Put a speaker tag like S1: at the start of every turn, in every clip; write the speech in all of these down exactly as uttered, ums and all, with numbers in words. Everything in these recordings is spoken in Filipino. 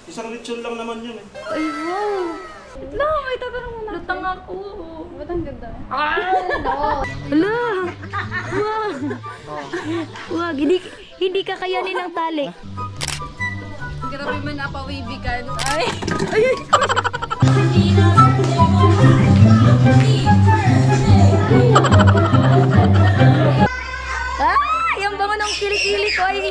S1: Isang lechon lang naman yun eh.
S2: Ay, wow! No, may tatanong mo na. Lutang ako. Ba't ang ganda? Ah, no! Hala! Wag! Wag, hindi, hindi kakayanin ng tali.
S3: Grabe man napawibigan. Ay!
S2: Ay! Ay! Ah! Yung bango ng kilikili ko ay...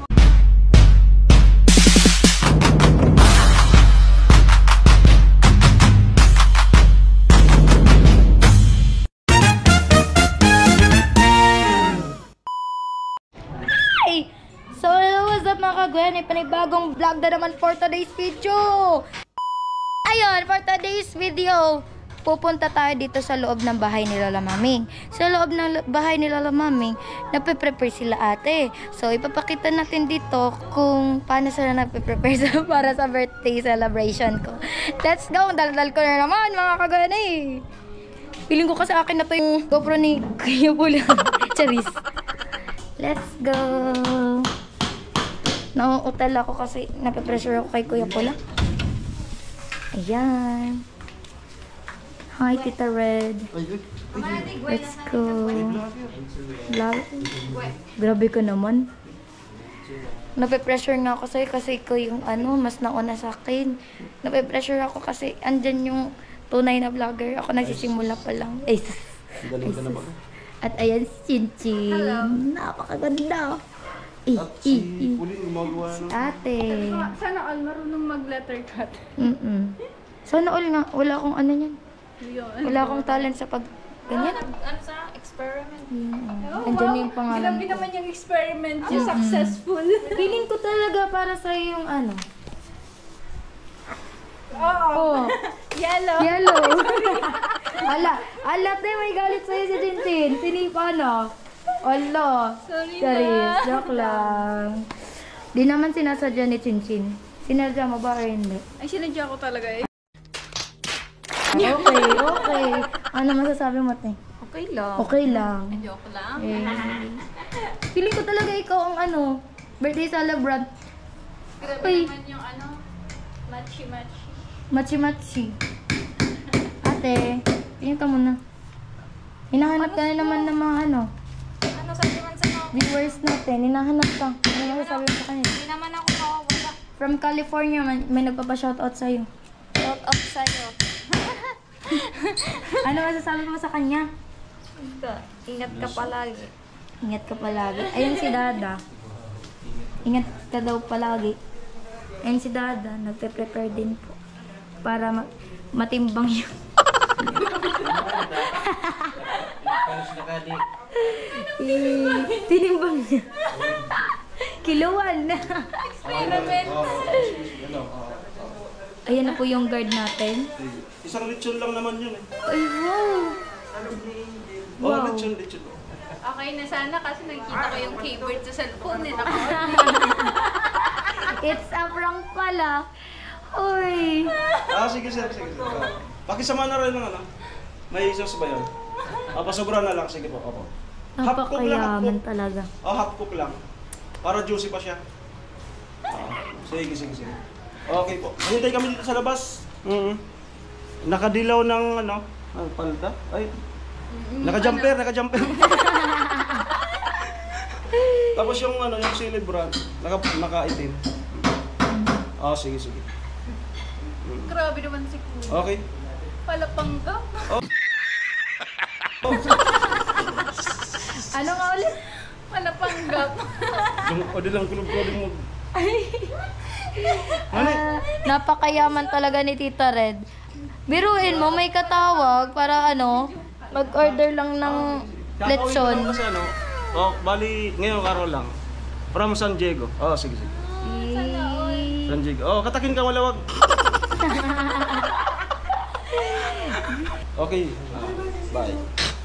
S2: So, what's up mga kagwen? May panibagong vlog na naman for today's video. Ayun, for today's video, pupunta tayo dito sa loob ng bahay ni Lola Maming. Sa loob ng bahay ni Lola Maming, nape-prepare sila ate. So, ipapakita natin dito kung paano sila nape-prepare para sa birthday celebration ko. Let's go! Daldal ko na naman mga kagwen eh. Feeling ko kasi akin na to yung GoPro ni Kuya Pula. Charis. Let's go! Nauutal ako kasi nape-pressure ako kay Kuya Pula. Ayan. Hi, Tita Red. Let's go. Grabe ka naman. Nape-pressure nga ako sa'yo kasi ikaw yung ano, mas nauna sa akin. Nape-pressure ako kasi andyan yung tunay na vlogger. Ako nagsisimula pa lang. Ay, sus. Ay, sus. At ayan si Chinchin. Napakaganda. Eh,
S1: At si
S2: eh, eh.
S1: Puli gumagawa
S2: Si
S1: ng...
S2: ate.
S3: Sana all marunong mag-letter cut.
S2: Mm-mm. Sana all nga. Wala akong ano yan.
S3: Yun.
S2: Wala akong talent sa pag... Ganyan.
S3: Ano sa experiment?
S2: Yeah. Andyan yung pangalan
S3: Grabe
S2: ko.
S3: naman yung experiment. Yung successful.
S2: Feeling ko talaga para sa'yo yung ano.
S3: Oo.
S2: Oh.
S3: Yellow.
S2: Yellow. Ala. Ala, te, may galit sa'yo si Chinchin. Sinipa na. Ala.
S3: Sorry
S2: Charis,
S3: na.
S2: joke lang. Di naman sinasadya ni Chinchin. Sinadya mo ba or hindi?
S3: Ay, sinadya ko talaga eh.
S2: Okay, okay. Ano masasabi mo, te?
S3: Okay lang.
S2: Okay lang.
S3: Joke lang.
S2: Eh, feeling ko talaga ikaw ang ano, birthday celebrant.
S3: Grabe
S2: Uy.
S3: naman yung ano, machi-machi.
S2: Machi-machi. Ate, tingin ka muna. Hinahanap ka na naman ng mga ano,
S3: Ano sabi man sa mga?
S2: viewers natin. Hinahanap ka. Ano masasabi mo sa kanila?
S3: Hindi naman ako mawawala.
S2: From California, may, may nagpapa-shoutout sa'yo.
S3: Shout out sa'yo.
S2: Ano masasabi mo sa kanya?
S3: Ingat ka palagi.
S2: Ingat ka palagi. Ayun si Dada. Ingat ka daw palagi. Ayun si Dada, nagpe-prepare din po. Para ma matimbang yung... eh, tinimbang niya. Kiluan na.
S3: Experiment.
S2: Ayan na po yung guard natin.
S1: Isang lechon lang naman yun eh.
S2: Ay, wow!
S1: Oh,
S2: Wow.
S1: lechon, lechon.
S3: Okay na sana kasi nakikita ko yung keyboard sa cellphone eh. Naka
S2: It's a prank pala. Uy!
S1: Ah, sige, sir, sige, sige. Ah, pakisama na rin ng ano. May isang sabayan. Ah, pasobra na lang, sige po. Opo. Half cook lang, half
S2: Napakayaman
S1: cook.
S2: talaga.
S1: Oh, half cook lang. Para juicy pa siya. Ah, sige, sige, sige. Okay po. Hintay kami dito sa labas. Mm Nakadilaw ng ano, ang palda. Ay. Naka-jumper, naka-jumper. Tapos yung ano, yung celebrant, naka naka-itim. Ah, sige, sige.
S3: Grabe naman si Kuya.
S1: Okay.
S3: Palapanggap.
S2: Ano nga ulit?
S3: Palapanggap.
S1: Yung odi lang kulog-kulog mo.
S2: Ah, napakayaman talaga ni Tita Red. Biruin mo, may katawag para ano, mag-order lang ng lechon.
S1: Kasi ano, oh, bali, ngayon araw lang. From San Diego. Oh, sige, sige.
S2: Eh,
S1: San Diego. Oh, katakin ka, walawag. Okay. Bye.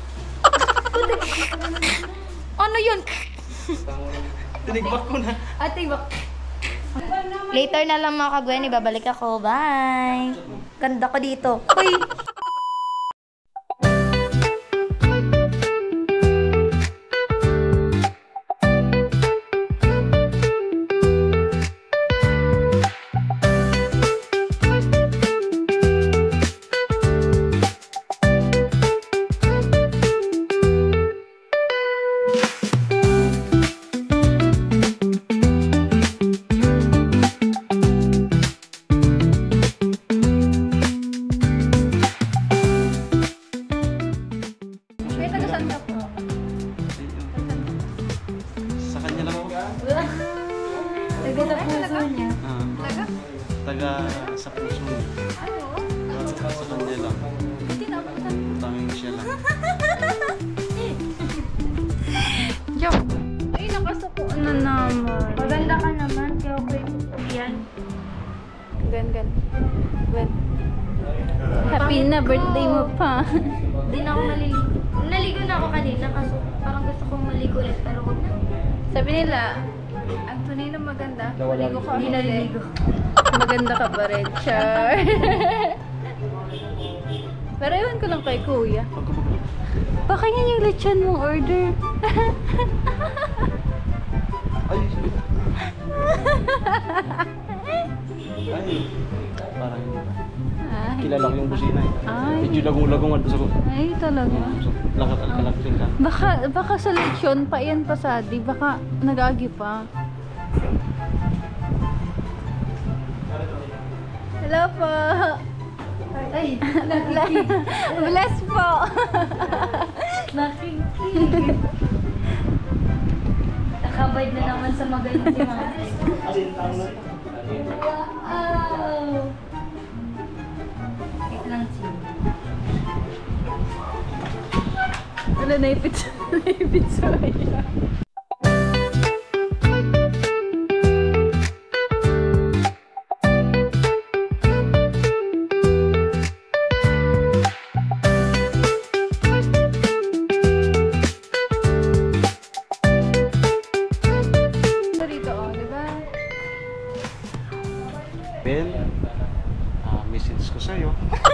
S2: ano yun?
S1: Tinigbak ko na.
S2: Ate, bak... Later na lang mga kagwen, ibabalik ako. Bye! Ganda ko dito. Uy!
S1: taga sa puso niya.
S3: Ano?
S1: Sa kanya lang.
S3: Hindi na ako sa...
S1: Tanging siya lang.
S3: Joke. Ay, nakasuko na naman.
S2: Maganda ka naman, kaya okay yan.
S3: Gan, gan. Gan. Happy na birthday mo pa.
S2: Hindi na ako naliligo. Naligo na ako kanina, kaso parang gusto kong maligo ulit, pero huwag na.
S3: Sabi nila, ang tunay na maganda, maligo ka
S2: Hindi
S3: ulit.
S2: naliligo.
S3: Maganda ka pa rin, Char. Pero ewan ko lang kay kuya. Baka yan yung lechon mong order.
S1: Ay! Ay! Parang hindi ba?
S3: Ay,
S1: Kilala ko yung busina eh.
S3: Ay.
S1: Medyo lagong-lagong at sa ko.
S3: ay talaga.
S1: Lakat al kalaksin ka.
S3: Baka, baka sa lechon pa yan pa sa di. Baka nag-agi pa. Hello po.
S2: Ay,
S3: Bless po.
S2: nakikig. Nakabay na naman sa magaling si Mama. Wow! Wait lang, Ching.
S3: Wala, naipit sa naipit sa iya. Dito, oh, di ba?
S1: Ben, ah, message ko sa'yo.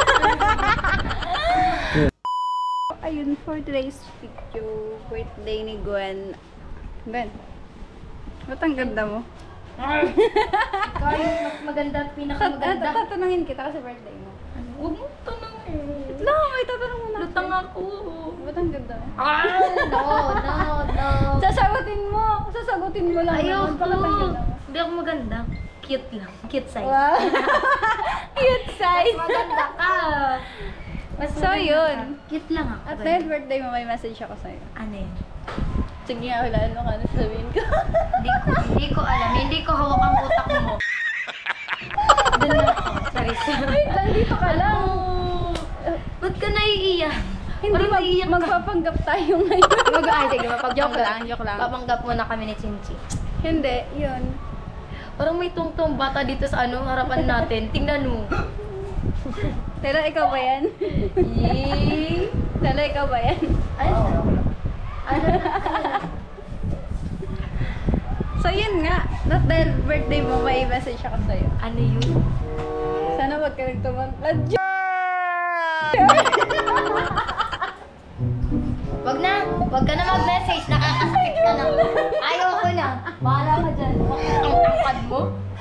S3: Ayun, for today's video, birthday ni Gwen. Ben, ba't ang ganda mo?
S2: Ikaw yung mas maganda at pinakamaganda.
S3: Tatanungin kita kasi birthday mo.
S2: Huwag mo tanongin.
S3: No, may tatanong mo na.
S2: Lutang ako.
S3: Ba't ang ganda mo?
S2: Ah, no, no, no.
S3: Sasagutin mo! Sasagutin mo lang.
S2: Ayoko.
S3: Bakit ang ganda mo?
S2: Hindi ako maganda. Cute lang. Cute size.
S3: Wow! Cute size!
S2: Mas maganda ka. Mas
S3: So,
S2: maganda
S3: yun.
S2: ka. Cute lang ako.
S3: At dahil birthday mo, may message ako sa'yo.
S2: Ano yun?
S3: Sige nga, wala ano ka na sabihin ko.
S2: Hindi ko, hindi ko alam. Hindi ko hawak ang utak mo. Doon na ako. Sorry, sorry.
S3: Wait lang, dito ka lang.
S2: Ba't ka naiiyak?
S3: Hindi,
S2: Parang
S3: mag
S2: naiiyak ka.
S3: magpapanggap tayo ngayon.
S2: Mag ay, sige, mapagpanggap.
S3: Joke lang, joke lang.
S2: Papanggap muna kami ni Chinchi.
S3: Hindi, yun.
S2: Parang may tungtong bata dito sa ano, harapan natin. Tingnan mo.
S3: Pero ikaw ba yan?
S2: Yee!
S3: Pero ikaw ba yan?
S2: Ano? Ano na?
S3: So yun nga, not dahil birthday mo, may message ako sa'yo.
S2: Ano yun?
S3: Sana wag ka nagtumantad.
S2: Wag na. Wag ka na mag-message. Nakakasakit ka na. Ayoko na. Bahala ka dyan. Wag ang tangkad mo.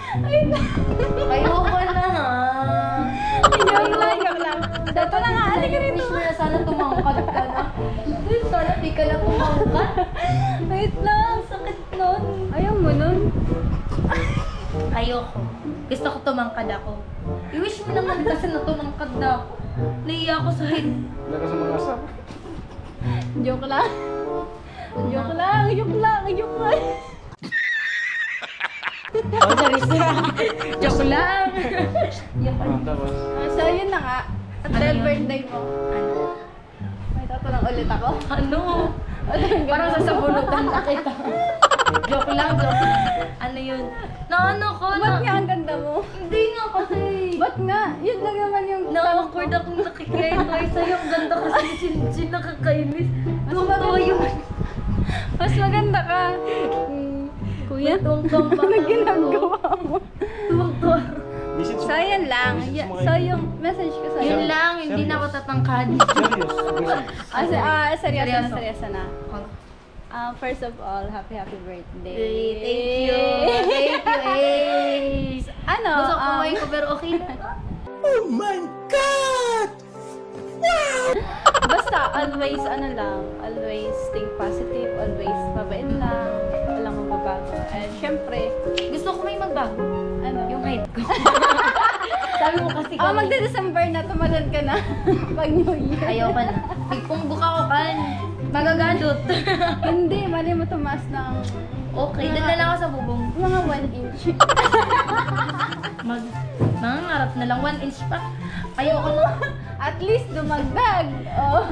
S2: Ayoko na ha.
S3: Joke lang, joke lang. Dato na nga, alika rito.
S2: Wish mo na sana tumangkad ka na. Uy, sana di ka na tumangkad.
S3: Wait lang.
S2: Sakit nun.
S3: Ayaw mo nun.
S2: Ayoko. Gusto ko tumangkad ako. I-wish mo naman kasi na tumangkad na ako. Naiiyak ako sa head.
S1: Wala ka sa mga asap.
S3: Joke lang. Joke lang, joke lang, joke lang.
S2: Oh, sorry, sorry. Joke lang.
S1: Ah, tapos.
S3: Ah, so yun na nga. At
S2: Ano
S3: dahil
S2: yun?
S3: birthday mo,
S2: Ano?
S3: may tatanong ulit ako.
S2: Ano?
S3: Parang
S2: Parang sasabunutan na kita. Joke lang, joke lang. Ano yun? Na ano ko na...
S3: Ba't nga ang ganda mo?
S2: Hindi nga kasi.
S3: Ba't nga? Yun lang naman yung...
S2: Na-awkward akong nakikitry sa'yo. Ang ganda kasi ni Chin-Chin, nakakainis.
S3: Mas
S2: Tuwang-tuwa
S3: maganda.
S2: yun.
S3: Mas maganda ka. Hmm, Kuya,
S2: Tuwang-tuwang pa.
S3: ano ginagawa mo?
S2: Tuwang-tuwa.
S1: Message
S3: So, yan lang.
S1: Message
S3: Y-
S1: mo
S3: so,
S1: kayo.
S3: yung message ko sa'yo.
S2: Yun lang, hindi na ako tatangkad.
S1: Serious. Message.
S3: Ah, se- ah, seryoso na,
S2: Seryoso.
S3: seryoso na. Ah, first of all, happy, happy birthday.
S2: Thank you. Thank you, eh.
S3: Ano?
S2: Gusto ko
S3: um,
S2: kumain ko pero okay na.
S3: Basta, always, ano lang, always think positive, always mabait lang, walang mababago. And syempre,
S2: Gusto ko may magbago.
S3: ano?
S2: Yung height ko. Sabi mo kasi
S3: Ah,
S2: kami.
S3: magde-December na, tumalon ka na. Pag New Year.
S2: Ayoko na. Pagpunggo ka ko kan. Magagadot.
S3: Hindi, mali mo tumaas ng
S2: Okay, doon na lang ako sa bubong.
S3: mga one inch.
S2: Mag, nangangarap na lang one inch pa. Ayoko na.
S3: At least dumagdag. Oh.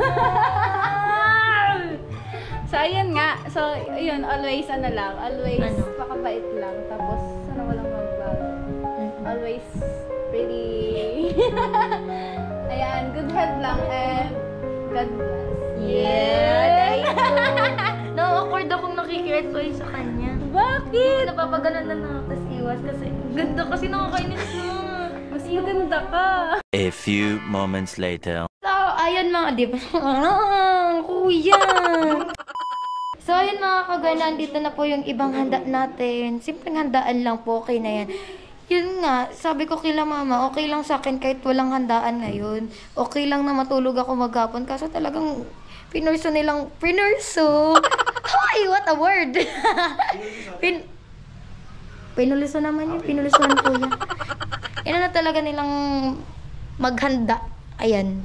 S3: So, ayun nga. So, ayun, always ano lang. Always
S2: Ano?
S3: pakabait lang. Tapos, sana walang magbago. Always pretty. Ayan, good health lang and God bless.
S2: Yeah, thank you. Na-awkward akong nakikiretsoy sa kanya.
S3: Bakit?
S2: Napapaganan na na tapos iwas kasi ganda kasi nakakainis na.
S3: Mas maganda ka.
S4: A few moments later.
S2: So, ayun mga di ba? Ah, kuya! So, ayun mga kagay, nandito na po yung ibang handa natin. Simpleng handaan lang po, okay na yan. Yun nga, sabi ko kila mama, okay lang sa akin kahit walang handaan ngayon. Okay lang na matulog ako maghapon. Kaso talagang pinurso nilang, pinurso? Hi, what a word! Pin... Pinuliso naman yun, pinulisoan po yan. Yan na talaga nilang maghanda. Ayan.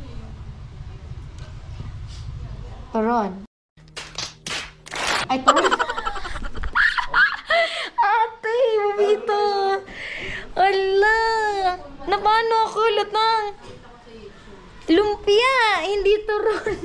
S2: Turon. Ay, turon. Ate, bumito. Ala. Napano ako lutang? Lumpia, hindi turon.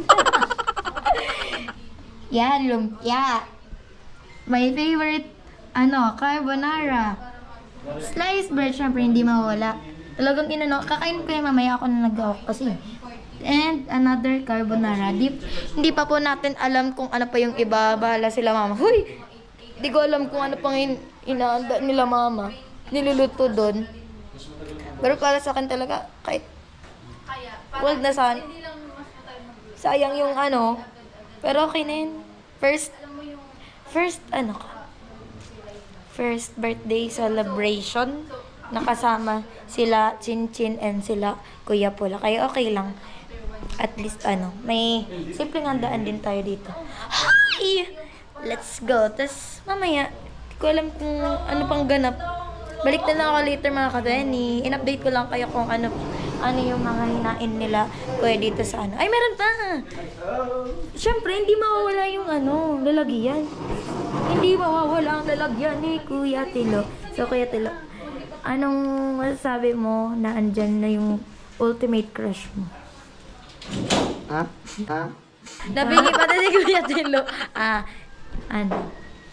S2: Yan, lumpia. My favorite, ano, carbonara. Sliced bread, syempre, hindi mawala. Talagang inano, kakain ko yung mamaya ako na nag-awak kasi. And another carbonara. Di, hindi pa po natin alam kung ano pa yung iba. Bahala sila mama. Huy! Di ko alam kung ano pang in, inaanda nila mama. Niluluto doon. Pero para sa akin talaga, kahit wag na sana. Sayang yung ano. Pero okay na yun. First, first ano ka? First birthday celebration. Nakasama sila Chin Chin and sila Kuya Pula. Kaya okay lang. At least ano, may simpleng handaan din tayo dito. Hi! Let's go. Tapos mamaya, hindi ko alam kung ano pang ganap. Balik na lang ako later mga kadeni. In-update ko lang kayo kung ano ano yung mga hinain nila kuya dito sa ano. Ay, meron pa! Siyempre, hindi mawawala yung ano, lalagyan. Hindi mawawala ang lalagyan ni Kuya Tilo. So, Kuya Tilo, anong masasabi mo na andyan na yung ultimate crush mo?
S1: Ha? Ha?
S2: Nabigay pa din ni Kuya Tilo. Ah, ano?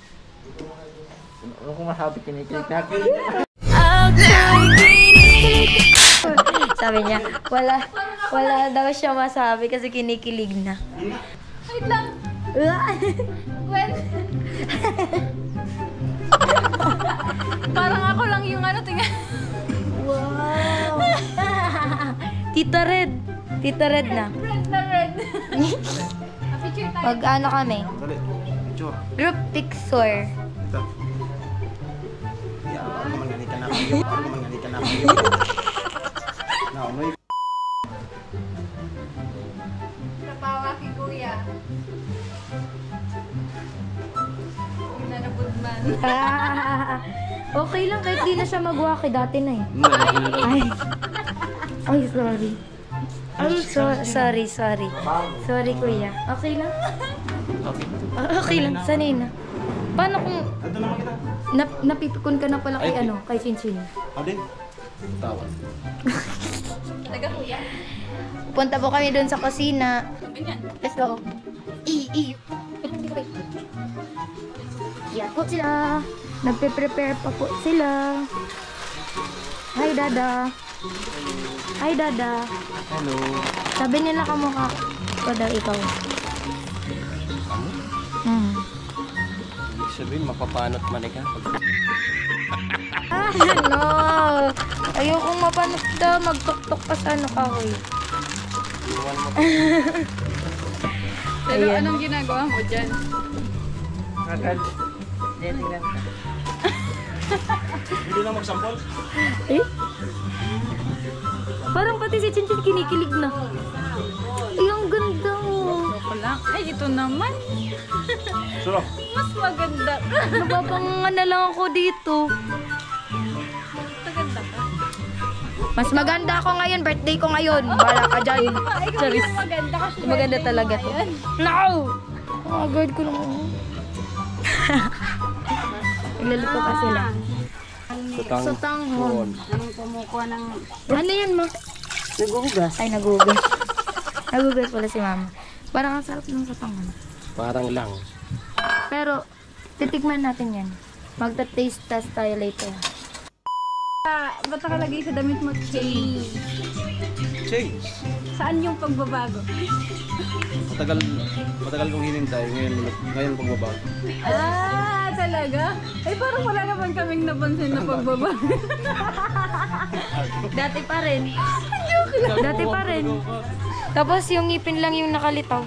S1: Ano kung masabi kinikilig na?
S2: Sabi niya, wala, wala daw siya masabi kasi kinikilig na.
S3: Wait lang. When... Parang ako lang yung ano, tingnan.
S2: Wow! Tita Red. Tita Red na.
S3: Red na red. A-picture tayo.
S2: Pag ano kami,
S1: Dali. Picture.
S2: group picture.
S1: Ito. Yeah, parang manganita na kayo. Parang manganita na kayo. No, no.
S3: Napawa kay Kuya. Nanabudman.
S2: Okay lang kahit di na siya magwaki. Dati na eh. Ay. Ay, sorry. Ay, so, sorry, sorry. Sorry, kuya. Okay lang? Ah, okay lang. Sanay na. Paano kung
S1: Ando naman kita.
S2: nap napipikon ka na pala kay ano, kay Chinchin?
S1: Ade. Tawad.
S3: Taga Kuya.
S2: Punta po kami doon sa kusina.
S3: Ganyan.
S2: Let's go. I, i. Yan po sila. Nagpe-prepare pa po sila. Hi, Dada. Hi, Dada.
S1: Hello.
S2: Sabi nila kamukha ko daw ikaw. Hmm.
S1: Ibig sabihin, mapapanot man ka.
S2: Ah, no. Ayokong mapanot daw. Magtuktok pa sa ano kahoy.
S1: Iwan mo.
S3: Pero
S2: Ayan.
S3: anong ginagawa mo dyan?
S1: Agad. Tingnan ka. Hindi na magsampol?
S2: Eh? Parang pati si Chinchin kinikilig na. Ay, ang ganda mo.
S3: Ako lang. Ay, ito naman.
S1: Suro.
S3: Mas maganda.
S2: Napapangan na lang ako dito.
S3: Maganda ka.
S2: Mas maganda ako ngayon. Birthday ko ngayon. Wala ka dyan.
S3: Ikaw
S2: Charis.
S3: yung maganda kasi
S2: Maganda
S3: birthday
S2: talaga
S3: mo
S2: to.
S3: ngayon.
S2: No! Oh, guard ko naman. Nagluluto pa sila.
S1: Sutang.
S2: Sutanghon.
S3: Anong kumukuha ng...
S2: Ano yan, ma?
S3: Naguhugas.
S2: Ay, nagugas. Nagugas pala si mama. Parang ang sarap ng sutanghon.
S1: Parang lang.
S2: Pero, titikman natin yan. Magta-taste test tayo later.
S3: Ah, ba't nakalagay sa damit mo? Change.
S1: Change.
S3: Saan yung pagbabago?
S1: Matagal, matagal kong hinintay. Ngayon, ngayon pagbabago.
S3: Ah, talaga? Ay, parang wala naman kaming napansin na pagbabago.
S2: Dati pa rin. Dati pa rin. Tapos yung ngipin lang yung nakalitaw.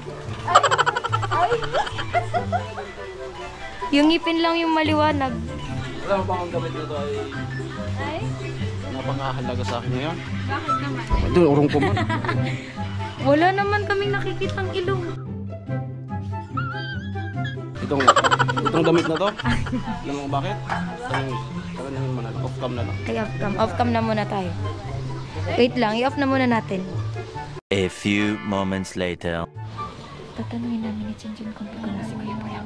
S2: Yung ngipin lang yung maliwanag.
S1: Alam mo ba ang gamit na ito ay
S3: Ay,
S1: napakahalaga sa akin ngayon?
S3: bakit naman?
S1: Ito, urong ko man.
S2: Wala naman kaming nakikitang ilong.
S1: Itong, itong damit na to. Alam mo bakit? Tanongin mo na lang. Off cam na lang.
S2: Ay, off cam. Off cam na muna tayo. Wait lang, i-off na muna natin.
S4: A few moments later.
S2: Tatanungin namin ni Chinchon kung taga na si Kuya Boyang.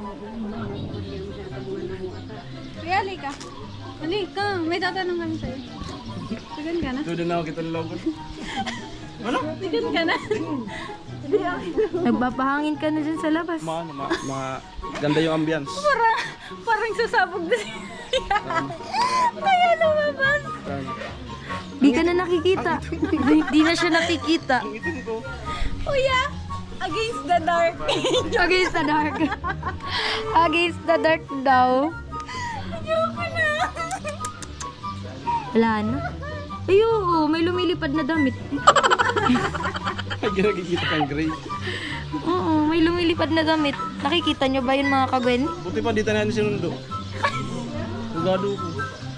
S3: Kuya, halika. Halika, may tatanong kami sa'yo. Sigan ka na?
S1: Doon na ako kitang logon. Ano?
S3: Sigan ka na?
S2: Nagpapahangin ka na dyan sa labas.
S1: Mga, ano, mga, mga ganda yung ambience.
S3: Parang, parang sasabog na siya. Kaya lumabas.
S2: Di ka na nakikita. Di, di na siya nakikita.
S1: Ang itim ko.
S3: Kuya, against the dark.
S2: Against the dark. Against the dark daw.
S3: Ayoko na.
S2: Wala na. Ay, oo, may lumilipad na damit.
S1: Ay, ginagigita kang gray.
S2: Oo, may lumilipad na damit. Nakikita nyo ba yun mga kagwen?
S1: Buti pa dito na natin sinundo. Tugado ko.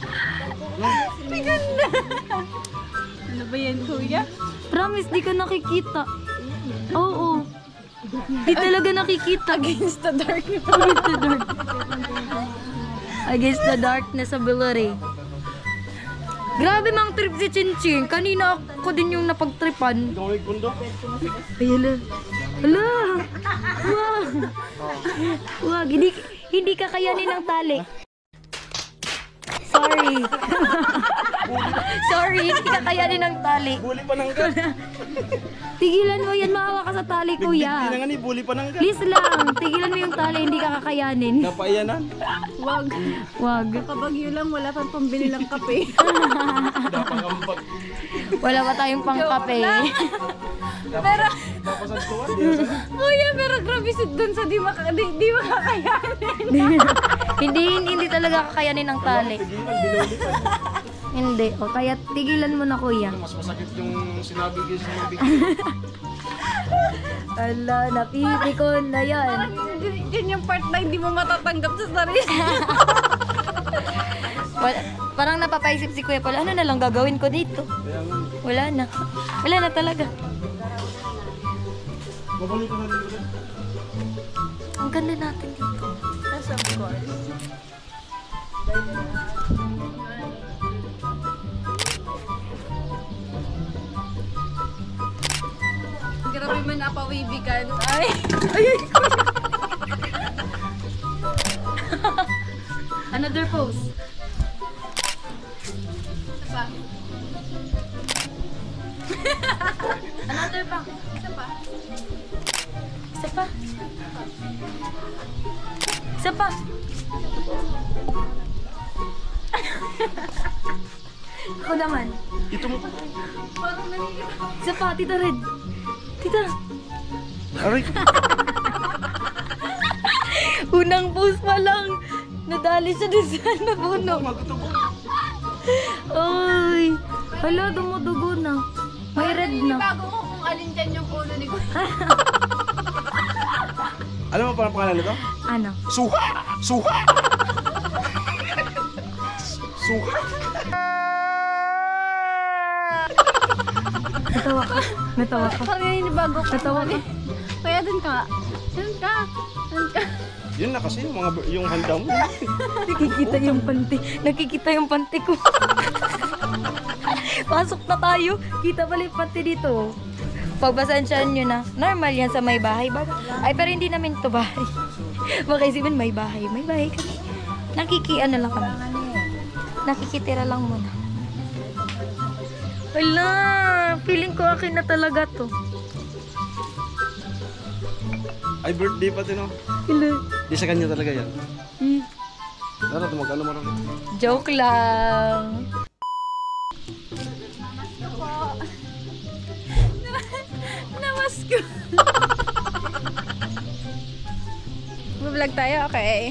S3: Sigan na. Ano ba yan, kuya?
S2: Promise, di ka nakikita. Oo. Di talaga nakikita.
S3: Against the dark.
S2: Against the dark. Against the darkness ability. Grabe mang trip si Chinching. Kanina ako din yung napagtripan.
S1: Ikaw may kundo.
S2: Ay, hala. Hala. Wag. Wag. Hindi, hindi kakayanin ng tali. Sorry. Sorry, hindi kakayanin ng tali.
S1: Buli pa nang gan.
S2: Tigilan mo yan, maawa ka sa tali,
S1: Hindi
S2: kuya.
S1: na nga ni, buli pa nang gan.
S2: Please lang, tigilan mo yung tali, hindi ka kakayanin.
S1: Napaiyanan.
S3: Wag.
S2: Wag.
S3: Kabagyo lang, wala pang pambili ng kape.
S1: Napakambag.
S2: Wala pa tayong pangkape.
S3: Pero,
S1: Napasan ko ah.
S3: kuya, pero grabe sit dun sa di, maka, di, di makakayanin.
S2: hindi, hindi talaga kakayanin ng tali.
S1: Tigilan, binuli pa.
S2: Hindi. O kaya tigilan mo na, kuya.
S1: Mas masakit yung sinabi ko sa mga bigyan.
S2: Ala, napipikon na yan.
S3: Parang yun, yun yung part na hindi mo matatanggap sa sarili.
S2: Wala, parang napapaisip si Kuya Paul, ano na lang gagawin ko dito?
S1: Kaya nga,
S2: Wala na. Wala na talaga.
S1: babalik ko na din ulit.
S2: Ang ganda natin dito.
S3: Yes, of course. Grabe man napawibigan. Ay! Ay! Ay!
S2: Another pose.
S3: Isa pa.
S2: Another pa.
S3: Isa pa.
S2: Isa pa. Isa pa. Ako naman.
S1: Ito mo.
S3: Parang nangyayari.
S2: Isa pa, Tita Red. Tita.
S1: Aray.
S2: Unang pose pa lang. Nadali siya din sa nabuno.
S1: Magtubo.
S2: Ay. Hala, dumudugo na. May red na.
S3: Bago ko kung alin dyan yung ulo ni Kuya.
S1: Alam mo pa ang pangalan nito?
S2: Ano?
S1: Suha! Suha! Suha!
S2: Natawa ka. Natawa ka.
S3: Parang yun yung bago ko.
S2: Natawa ka.
S3: Kaya dun ka. Dun ka. Dun ka.
S1: Yun na kasi yung mga yung handa mo.
S2: Nakikita yung panty. Nakikita yung panty ko. Pasok na tayo. Kita pala yung panty dito. Pagbasansyahan nyo na. Normal yan sa may bahay. Baba. Ay, pero hindi namin to bahay. Baka isipin may bahay. May bahay kami. Nakikian na lang kami. Nakikitira lang muna. Wala! Feeling ko akin na talaga to.
S1: Ay, birthday pati no?
S2: Hello.
S1: Di sa kanya talaga yan.
S2: Hmm.
S1: Tara, tumag-ano mo rin.
S2: Joke lang.
S3: Namas ko. Mag-vlog tayo, okay?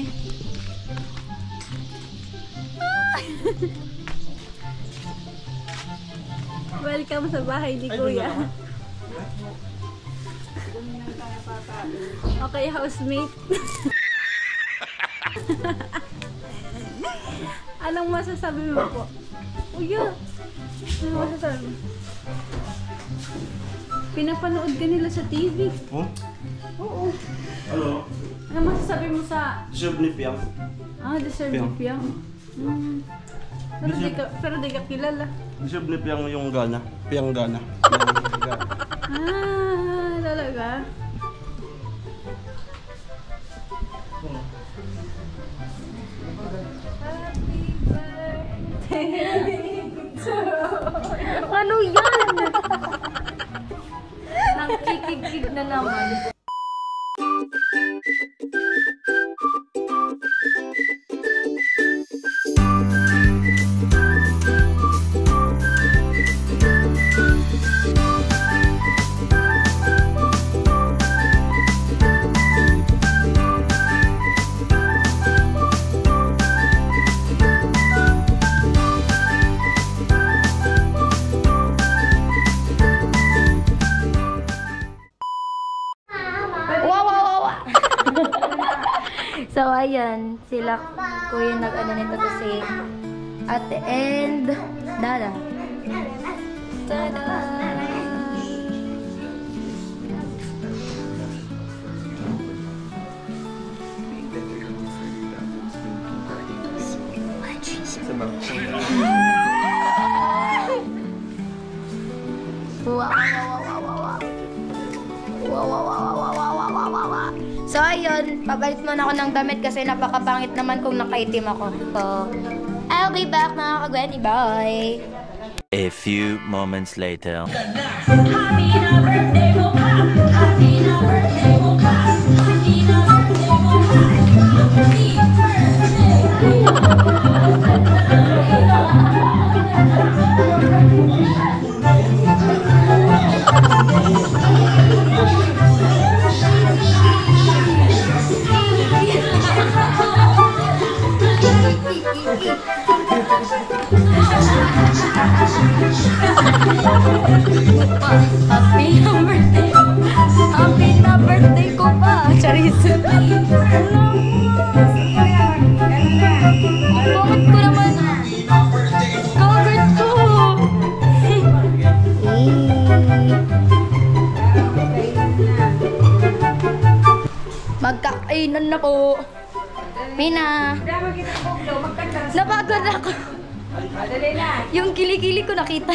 S3: Welcome sa bahay ni Kuya. Okay, housemate. Anong masasabi mo po? Kuya, anong masasabi mo? Pinapanood ka nila sa T V.
S1: Oh?
S3: Oo.
S1: Ano?
S3: Ano masasabi mo sa...
S1: Deserve ni Piang.
S3: Ah, deserve
S1: Piang.
S3: ni Piang. Hmm. Pero di ka, pero di ka kilala.
S1: Deserve ni Piang yung gana. Piang gana. Piang gana.
S3: Ah, talaga? Happy birthday to...
S2: Ano yan? Nangkikig-kig na naman. So, ayan, sila kuya nag-ano nito to si Ate and Dada. Tada! Wow, wow, wow, wow, wow. Wow, wow, wow, wow, wow, wow, wow, wow, wow. So, ayun, pabalit muna ako ng damit kasi napakapangit naman kung nakaitim ako. So, I'll be back mga kagweni. Bye!
S4: A few moments later.
S5: Happy na birthday mo ka. Happy na birthday mo ka. Happy na birthday mo ka. Happy
S2: Happy na birthday! Happy na birthday ko pa! Charis! Bakit ko naman? Covered ko! Magkakainan na po! Mina! Napagod ako! Yung kilikili ko nakita.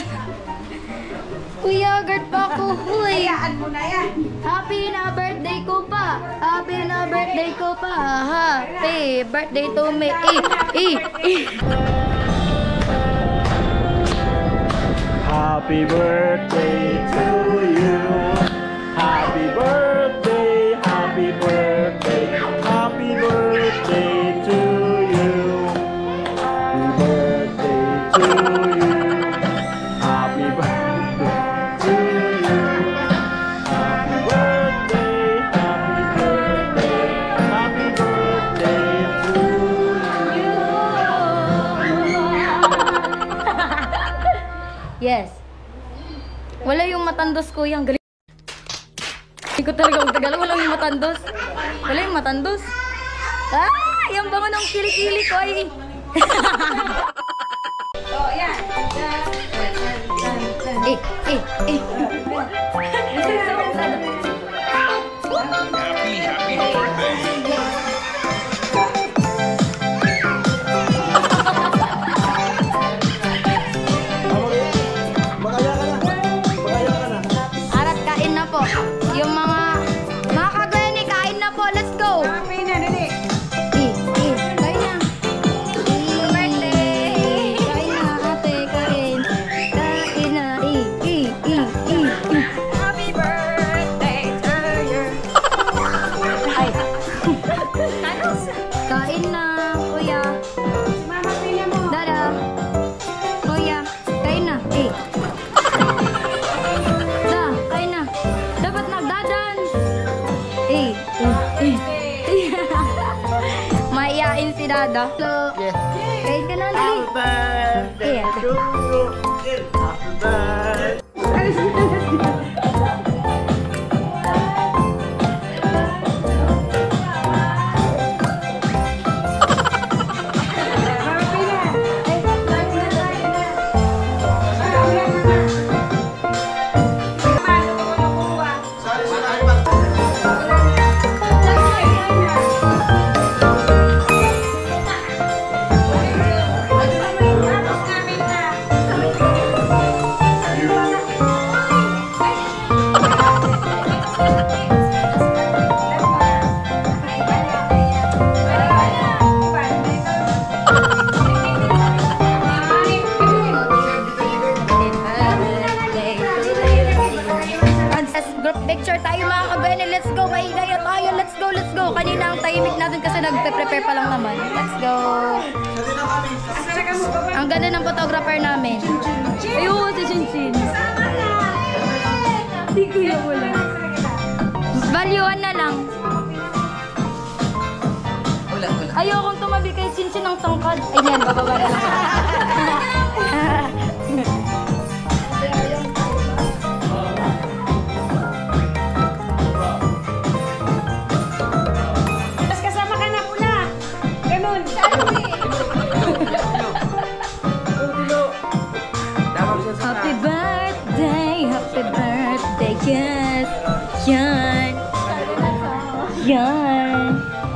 S2: Kuya, guard pa ako. Huy.
S3: mo na yan.
S2: Happy na birthday ko pa. Happy na birthday ko pa. Happy birthday to me. Eh, eh, eh.
S1: Happy birthday to you. Happy birthday, happy birthday, happy birthday to you. Happy birthday to you. Happy birthday to you. Happy birthday, happy birthday, happy birthday to you.
S2: Yes. Wala yung matandos ko yung galing. Hindi ko talaga magtagal. Wala yung matandos. Wala yung matandos. Ah! Yung bango ng kilikili ko ay...
S3: Oh, yan.
S2: Eh, eh, eh.
S1: Magaya ka na. Magaya ka na.
S2: Arat, kain na po. Yung mga... Mga kagweni, kain na po. Let's go!
S3: Happy na, dali.
S2: Eh, eh. Kain na. Eh. sigurado?
S1: Yes.
S2: Kain ka na, dali.
S1: birthday
S2: Yeah.
S1: to you. Happy birthday.
S2: Group picture tayo mga kabene. Let's go. Maigaya tayo. Let's go, let's go. Kanina ang tahimik natin kasi nagpe-prepare pa lang naman. Let's go. Ang ganda ng photographer namin. Ayun, si Chinchin. Si Kuya wala. Valuean na lang. Ayokong tumabi kay Chinchin ng tangkad. Ayan, bababa na lang. Happy birthday, happy birthday, yes, yan, yan.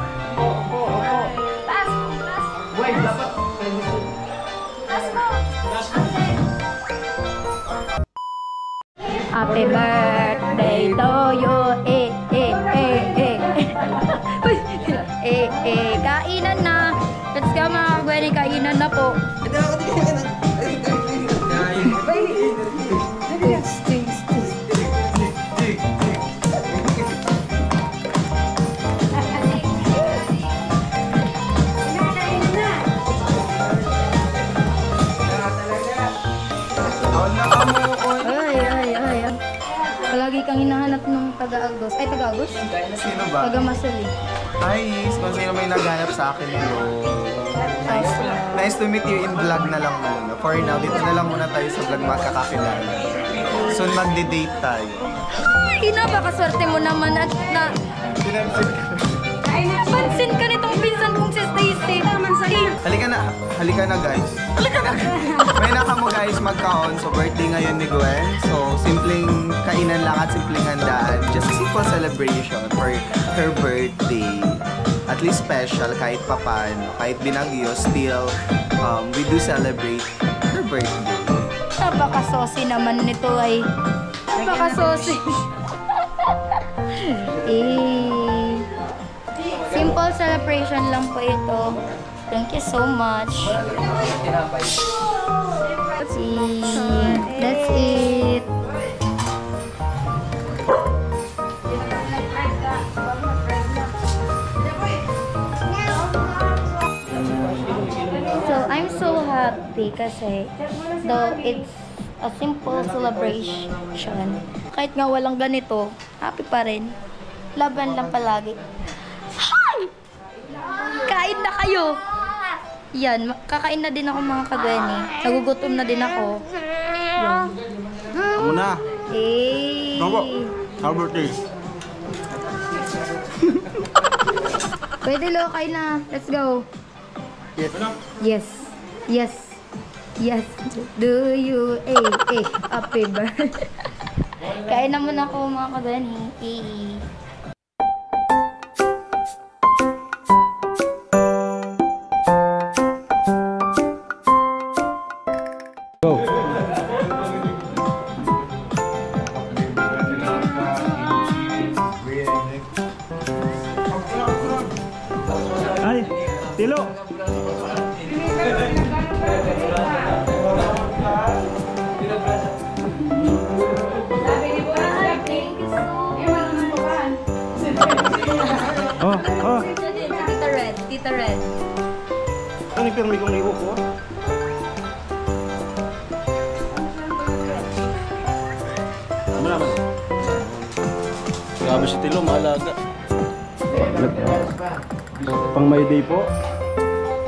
S2: Happy birthday to you, eh, eh, eh, eh. eh, eh, kainan na. Let's go mga kagwene, kainan na po. Ay, ay, ay. Palagi kang hinahanap ng taga-Agos. Ay, taga-Agos?
S6: Sino ba?
S2: Taga-Masali.
S6: Ay, kung sino may naghanap sa akin dito. Nice, nice to meet you in vlog na lang muna. For now, dito na lang muna tayo sa vlog magkakakilala. Soon magde-date tayo.
S2: Ay, napakaswerte mo naman at na... Pansin ka nitong pinsan kong si Stacy.
S6: Halika na, halika na guys. Halika na. May nakamo guys magkaon. So birthday ngayon ni Gwen. So simpleng kainan lang at simpleng handaan. Just a simple celebration for her birthday. At least special kahit papano. Kahit binagyo, still um, we do celebrate her birthday.
S2: Napakasosi naman nito ay... Napakasosi. eh... Simple celebration lang po ito. Thank you so much. See, that's it. So, I'm so happy kasi though it's a simple celebration, kahit nga walang ganito, happy pa rin. Laban lang palagi. Hi! Kain na kayo! Yan, kakain na din ako mga kagwene. Nagugutom na din ako. Yan.
S1: Amo na.
S2: Eh.
S1: Bravo. Happy birthday.
S2: Pwede lo, kain na. Let's go.
S6: Yes.
S2: Yes. Yes. Yes. Do you, eh, eh, happy birthday. Kain na muna ako mga kagwene. Eh.
S1: Ay, Tilo. Oh, oh.
S2: Tita Red, Tita Red.
S1: Ano yung pirmi kong liho ko? Ano naman? Grabe si Tilo, mahalaga. Pang May Day po.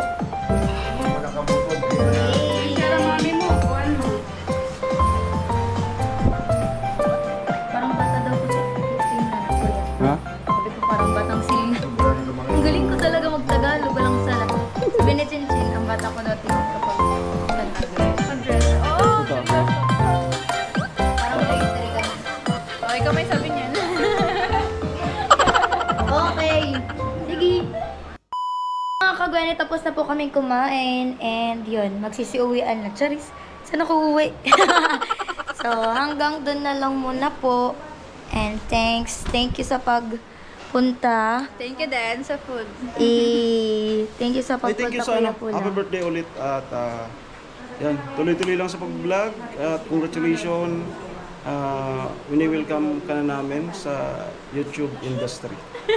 S2: Gwen, tapos na po kaming kumain. And yun, magsisiuwian na. Charis, saan ako uwi? So, hanggang dun na lang muna po. And thanks. Thank you sa pagpunta.
S3: Thank you din sa food.
S2: Eh, thank you sa
S1: Ay, thank you
S2: pagpunta,
S1: sa
S2: Kuya
S1: ano.
S2: Pula.
S1: Happy birthday ulit. At ah, yan, tuloy-tuloy lang sa pag-vlog. At congratulations. Uh, wini-welcome ka na namin sa YouTube industry.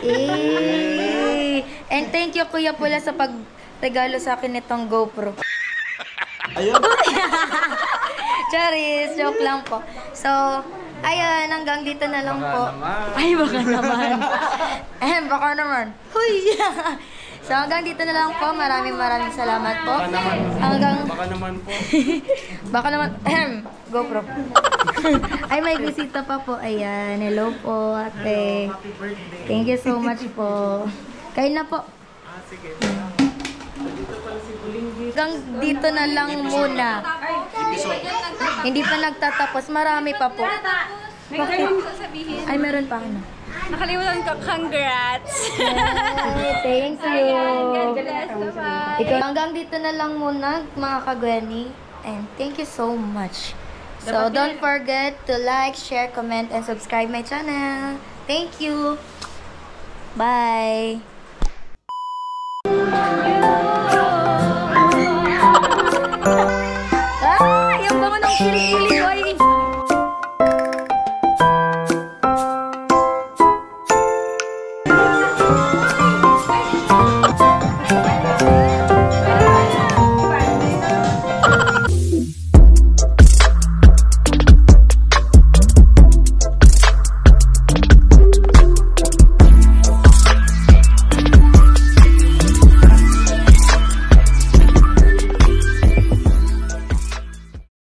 S2: Eh, and thank you, Kuya Pula, sa pagregalo sa akin nitong GoPro.
S1: Ayun.
S2: Charis, joke lang po. So, ayun, hanggang dito na lang po. Ay, baka naman. Eh, baka naman. Huy! So, hanggang dito na lang po. Maraming maraming salamat po.
S1: Baka naman.
S2: Hanggang...
S1: Baka naman po.
S2: Baka naman... Ahem, GoPro. Ay, may bisita pa po. Ayan, hello po, ate. Thank you so much po. Kain na po. Hanggang dito na lang muna. Hindi pa nagtatapos. Marami pa po.
S3: May kayong sasabihin.
S2: Ay, meron pa ano.
S3: Nakalimutan ko, congrats!
S2: Ay, thank you.
S3: God bless, bye-bye.
S2: Ikaw, hanggang dito na lang muna, mga ka-Gwenny. And thank you so much. So, don't forget to like, share, comment, and subscribe my channel. Thank you. Bye.